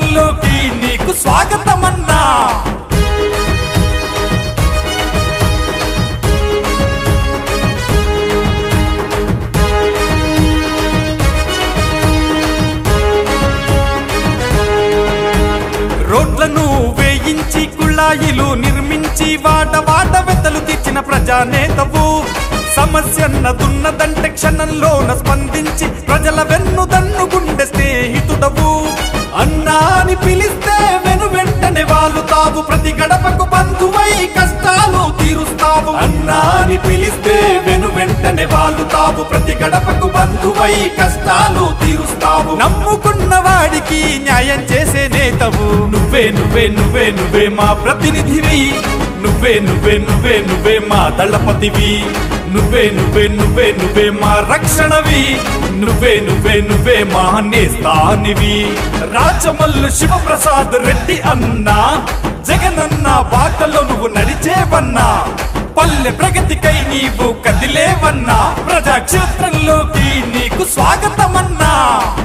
ప్రజాక్షేత్రంలోకి నీకు స్వాగతమన్నా. రోడ్లను వేయించి కుళాయిలు నిర్మించి వాట వాట వెతలు తీర్చిన ప్రజానేతవు. సమస్యన్నదున్నదంటే క్షణంలోన స్పందించి ప్రజల వెన్నుదన్ను గుండె స్నేహితుడవు. అన్నా అని పిలిస్తే వెను వెంటనే వాలుతావు, ప్రతి గడపకు బంధువై కష్టాలు తీరుస్తావు. అన్నా అని పిలిస్తే వెను వెంటనే వాలుతావు, ప్రతి గడపకు బంధువై కష్టాలు తీరుస్తావు. నమ్ముకున్న వాడికి న్యాయం చేసే నేతవు. నువ్వే నువ్వే నువ్వే నువ్వే మా ప్రతినిధివి, నువ్వే నువ్వే నువ్వే నువ్వే మా దళపతివి, నువ్వే నువ్వే నువ్వే నువ్వే మా రక్షణవి, నువ్వే నువ్వే నువ్వే మా నేస్తానివి. రాజమల్లు శివప్రసాద్ రెడ్డి అన్నా, జగనన్న బాటలో నువ్వు నడిచేవన్నా. పల్లె ప్రగతికై నీవు కదిలేవన్నా, ప్రజాక్షేత్రంలోకి నీకు స్వాగతమన్నా.